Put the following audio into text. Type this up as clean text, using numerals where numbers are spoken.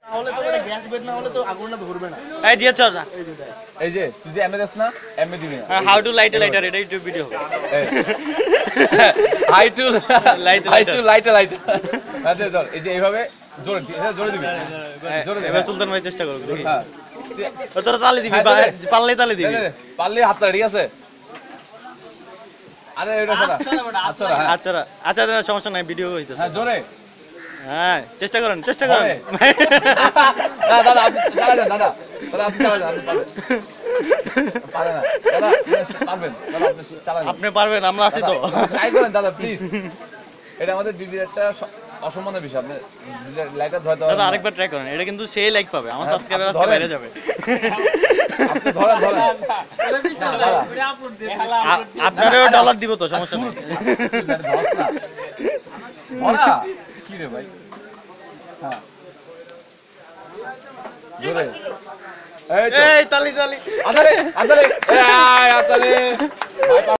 হলে তো এটা গ্যাস বেড না হলে তো আগুনটা ধরবে না। এই যে চল না এই যে তুই যে এমএ দেস না এমএ দিবি না হাউ টু লাইট লাইটার এটা ইউটিউব ভিডিও হবে হাই টু লাইট লাইট আচ্ছা ধর এই যে এইভাবে জোরে জোরে দিবি জোরে দে এবার সুলতান ভাই চেষ্টা করুক দেখি হ্যাঁ তোরা তালে দিবি পারলে তালে দিবি পারলে হাতটা ঠিক আছে আরে এটা ছাড়া আচ্ছা হ্যাঁ আচ্ছা আচ্ছা সমস্যা নাই ভিডিও হইতেছে হ্যাঁ জোরে হ্যাঁ চেষ্টা করেন না দাদা আপনি চালা যান দাদা আপনি চালা যান পারে না দাদা পারবেন দাদা আপনি চালান আপনি পারবেন আমরা আছি তো ট্রাই করেন দাদা প্লিজ এটা আমাদের বিবির একটা অসম্মানের বিষয় আপনি লাইটার ধরে দাদা আরেকবার ট্রাই করেন এটা কিন্তু সেই লাইক পাবে আমার সাবস্ক্রাইবার আজকে বেড়ে যাবে আপনি ধরেন না দাদা আপনারও ডলার দিব তো সমস্যা নেই ধরা কি রে ভাই হ্যাঁ জোরে এই তালি আদারে আদারে